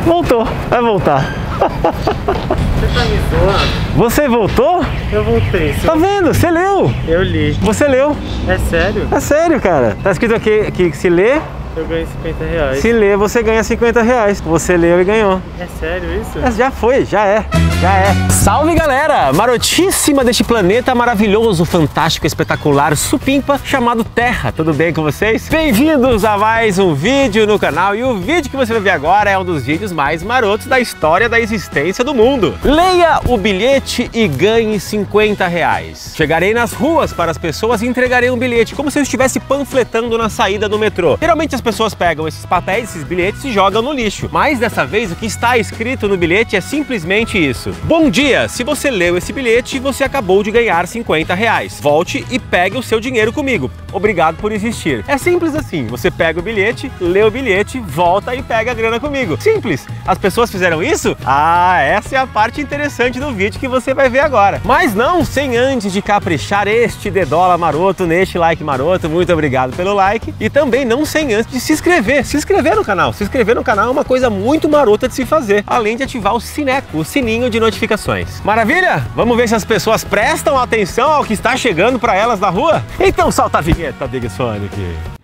Voltou, vai voltar. Você tá me zoando? Você voltou? Eu voltei. Tá vendo? Você leu. Eu li. Você leu. É sério? É sério, cara. Tá escrito aqui que se lê, Eu ganhei 50 reais. se lê, você ganha 50 reais. Você leu e ganhou. É sério isso? Mas já foi, já é. Salve, galera! Marotíssima deste planeta maravilhoso, fantástico, espetacular, supimpa, chamado Terra. Tudo bem com vocês? Bem-vindos a mais um vídeo no canal. E o vídeo que você vai ver agora é um dos vídeos mais marotos da história da existência do mundo. Leia o bilhete e ganhe 50 reais. Chegarei nas ruas para as pessoas e entregarei um bilhete, como se eu estivesse panfletando na saída do metrô. Geralmente as pessoas pegam esses papéis, esses bilhetes e jogam no lixo. Mas dessa vez o que está escrito no bilhete é simplesmente isso. Bom dia! Se você leu esse bilhete, você acabou de ganhar 50 reais. Volte e pegue o seu dinheiro comigo. Obrigado por existir. É simples assim. Você pega o bilhete, lê o bilhete, volta e pega a grana comigo. Simples. As pessoas fizeram isso? Ah, essa é a parte interessante do vídeo que você vai ver agora. Mas não sem antes de caprichar este dedola maroto, neste like maroto. Muito obrigado pelo like. E também não sem antes de se inscrever no canal. Se inscrever no canal é uma coisa muito marota de se fazer, além de ativar o sineco, o sininho de notificações. Maravilha? Vamos ver se as pessoas prestam atenção ao que está chegando para elas na rua? Então solta a vinheta, Big Sonic.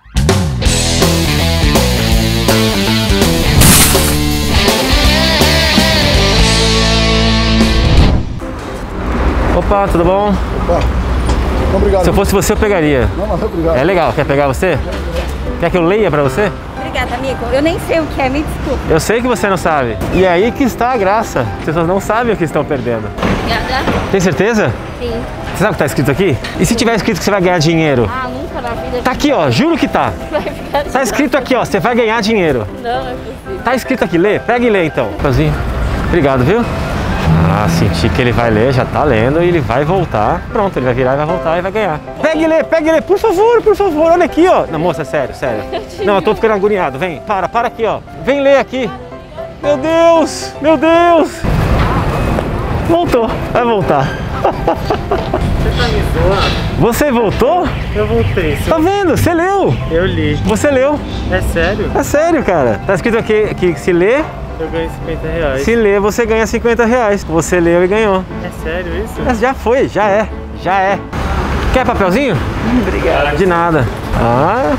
Opa, tudo bom? Opa, obrigado. Se eu fosse você, eu pegaria. Não, mas obrigado. É legal. Quer pegar você? Quer que eu leia para você? Obrigada, amigo. Eu nem sei o que é, me desculpa. Eu sei que você não sabe. E é aí que está a graça. As pessoas não sabem o que estão perdendo. Obrigada. Tem certeza? Sim. Você sabe o que está escrito aqui? E se tiver escrito que você vai ganhar dinheiro? Ah, nunca na vida. Tá aqui, ó. Juro que tá. Vai ficar... Tá escrito aqui, ó. Você vai ganhar dinheiro. Não, é possível. Tá escrito aqui. Lê. Pega e lê, então. Pazinho. Obrigado, viu? Ah, senti que ele vai ler, já tá lendo e ele vai voltar. Pronto, ele vai virar e vai voltar e vai ganhar. Pega e lê, por favor, olha aqui, ó. Não, moça, sério. Não, eu tô ficando agoniado, vem, para aqui, ó. Vem ler aqui. Meu Deus. Voltou, vai voltar. Você tá me zoando? Você voltou? Eu voltei. Tá vendo? Você leu. Eu li. Você leu. É sério? É sério, cara. Tá escrito aqui que se lê, Eu ganhei 50 reais. se lê, você ganha 50 reais. Você leu e ganhou. É sério isso? Mas já foi, já é. Quer papelzinho? Obrigado. De nada. Ah.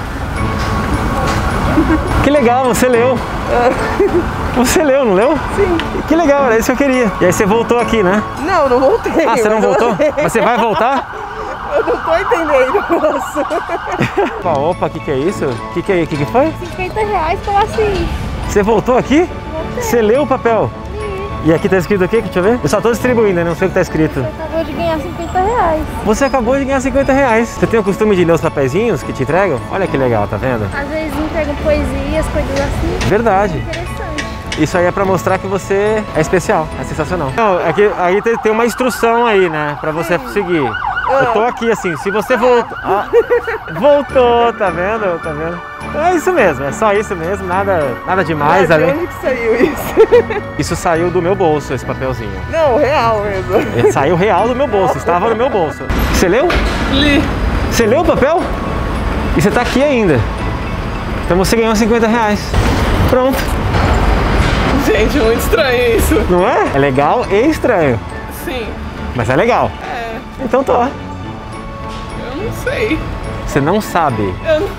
Que legal, você leu. Você leu, não leu? Sim. Que legal, era isso que eu queria. E aí você voltou aqui, né? Não, não voltei. Ah, você não mas eu- voltou? Mas você vai voltar? Eu não tô entendendo, moço. Opa, o que é isso? O que foi? 50 reais, como assim? Você voltou aqui? Você leu o papel? E aqui tá escrito aqui, deixa eu ver. Eu só tô distribuindo, né? Não sei o que tá escrito. Acabou de ganhar 50 reais. Você acabou de ganhar 50 reais. Você tem o costume de ler os papeizinhos que te entregam? Olha que legal, tá vendo? Às vezes entregam poesias, coisas assim. Verdade. Interessante. Isso aí é pra mostrar que você é especial, é sensacional. Não, é que aí tem uma instrução aí, né? Pra você seguir. Eu tô aqui assim, se você voltou... Ah, voltou, tá vendo? Tá vendo? É isso mesmo, é só isso mesmo, nada demais De ali. onde que saiu isso? Isso saiu do meu bolso, esse papelzinho. Não, real mesmo. Ele saiu real do meu bolso, estava no meu bolso. Você leu? Li. Você leu o papel? E você tá aqui ainda. Então você ganhou 50 reais. Pronto. Gente, muito estranho isso. Não é? É legal e estranho. Sim. Mas é legal. É, Então tô. eu não sei. Você não sabe. Eu não...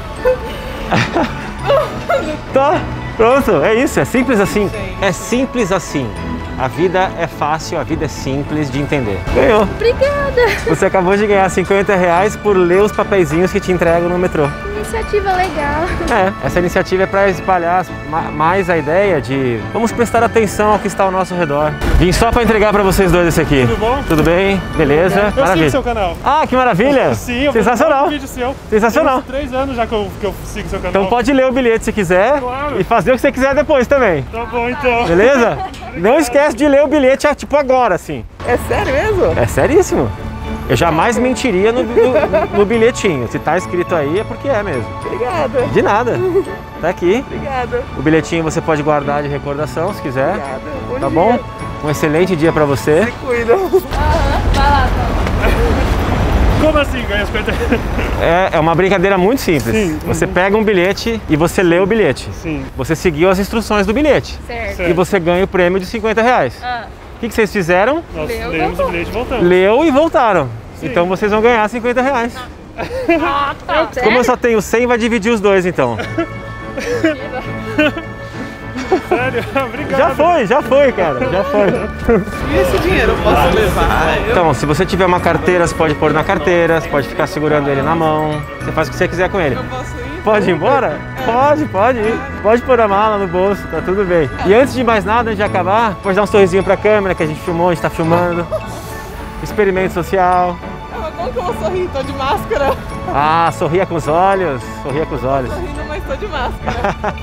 Tá, pronto, é isso, é simples assim. Sim. É simples assim. A vida é fácil, a vida é simples de entender. Ganhou. Obrigada. Você acabou de ganhar 50 reais por ler os papeizinhos que te entregam no metrô. Iniciativa legal. Essa iniciativa é para espalhar mais a ideia de vamos prestar atenção ao que está ao nosso redor. Vim só para entregar para vocês dois esse aqui. Tudo bom? Tudo bem? Beleza? Eu sigo Maravilha. seu canal. Ah, que maravilha! Sim, eu Sensacional! vi um vídeo seu. Sensacional! Tem uns 3 anos já que eu sigo seu canal. Então pode ler o bilhete se quiser Claro. e fazer o que você quiser depois também. Tá bom, então. Beleza? Não esquece de ler o bilhete tipo agora, assim. É sério mesmo? É seríssimo. Eu jamais mentiria no bilhetinho. Se tá escrito aí é porque é mesmo. Obrigada. De nada. Tá aqui. Obrigada. O bilhetinho você pode guardar de recordação se quiser. Obrigada. Bom Tá dia. bom? Um excelente dia pra você. Se cuida. Vai lá, Como assim ganha 50 reais? É uma brincadeira muito simples. Sim. Você pega um bilhete e você lê o bilhete. Sim. Você seguiu as instruções do bilhete. Certo. Certo. E você ganha o prêmio de 50 reais. Ah, O que vocês fizeram? Nós Leu, lemos o voltou. bilhete e voltamos. Leu e voltaram. Sim. Então vocês vão ganhar 50 reais. tá. Como eu só tenho 100, vai dividir os dois então. Sério? Obrigado. Já foi, cara. Já foi. E esse dinheiro eu posso levar? Então, se você tiver uma carteira, você pode pôr na carteira, você pode ficar segurando ele na mão. Você faz o que você quiser com ele. Eu posso ir? Pode ir embora? Pode ir. Pode pôr a mala no bolso, tá tudo bem. E antes de mais nada, antes de acabar, pode dar um sorrisinho pra câmera que a gente filmou, a gente tá filmando. Experimento social. Mas como que eu vou sorrir? Tô de máscara. Ah, sorria com os olhos. Sorria com os olhos. Tô rindo, mas tô de máscara.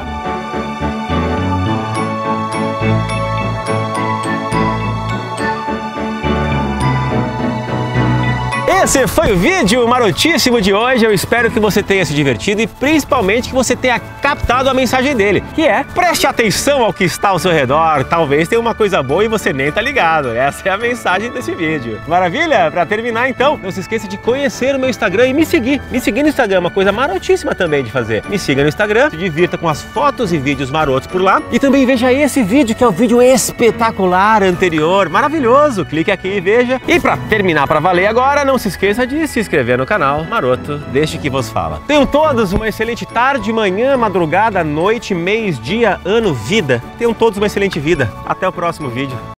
Esse foi o vídeo marotíssimo de hoje. Eu espero que você tenha se divertido e principalmente que você tenha captado a mensagem dele, que é: preste atenção ao que está ao seu redor, talvez tenha uma coisa boa e você nem tá ligado. Essa é a mensagem desse vídeo. Maravilha? Para terminar então, não se esqueça de conhecer o meu Instagram e me seguir. Me seguir no Instagram é uma coisa marotíssima também de fazer. Me siga no Instagram, se divirta com as fotos e vídeos marotos por lá e também veja esse vídeo que é o vídeo espetacular anterior, maravilhoso. Clique aqui e veja. E para terminar para valer agora, não se esqueça de se inscrever no canal Maroto Deixe Que Vos Fala. Tenham todos uma excelente tarde, manhã, madrugada, noite, mês, dia, ano, vida. Tenham todos uma excelente vida. Até o próximo vídeo.